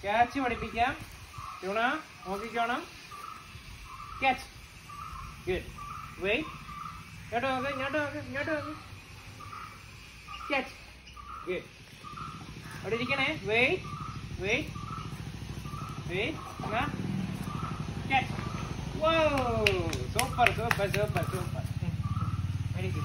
Catch പഠിപ്പിക്കാം. Tuna നോക്കിക്കോണം. Catch. Good. Wait. ഇങ്ങോട്ട് നോക്ക്. ക്യാച്ച്. ഗുഡ്. അവിടെ ഇരിക്കണേ. വെയിറ്റ്. Catch. Whoa! Super.